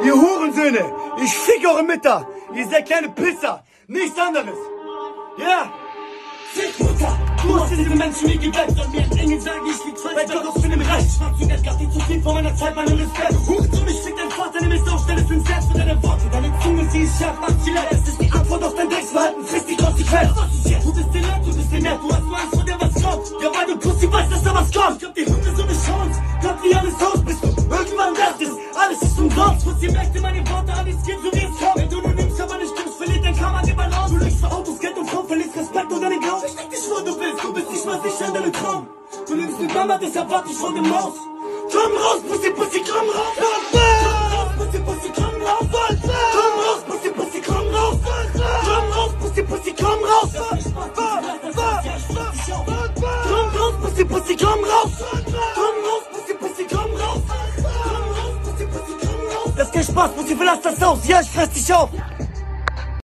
Ihr Hurensöhne, ich fick eure Mütter. Ihr seid kleine Pisser, nichts anderes. Ja? Fick Mutter, du hast diese Menschen nie geweckt. Und mir ein Engel sagen, ich lieg zwei Gott auf dem Reich. Schwarz und gab dir zu viel von meiner Zeit, meinen Respekt. Hurensohn, ich fick dein Vater, nimm es auf, stell es ins Herz für deine Worte. Deine Zunge, sie ist scharf, macht sie leid. Es ist die Antwort auf dein Drecksverhalten, friss die Konsequenz. Was ist jetzt? Du bist dir leid, du bist dir nett, du hast nur Angst vor der, was kommt. Ja, weil du Pussy weißt, dass da was kommt. Glaub die Hunde so eine Chance, glaub wie alles aus bist du. Irgendwann das ist, alles ist umsonst. Pussy möchte meine Worte, alles geht so wie es kommt. Wenn du nur nimmst, aber nicht stimmst, verliert dein Karma immer raus. Du lügst für Autos, Geld und Frau, verlierst Respekt und deinen Glauben. Versteck dich, wo du willst, du bist nicht mal sicher in deinem Traum. Du lügst mit Mama, deshalb warte ich von dem Maus. Komm raus, Pussy, Pussy, komm raus. Komm raus, Pussy, Pussy, komm raus. Komm raus, Pussy, Pussy, komm raus. Komm raus, Pussy, Pussy, komm raus. Komm raus, Pussy, Pussy, komm raus. Komm raus, Pussy, Pussy, komm raus. Komm raus, Pussy, Pussy, komm raus. Das ist kein Spaß, Pussy, verlass das Haus. Ja, ich fress dich auf.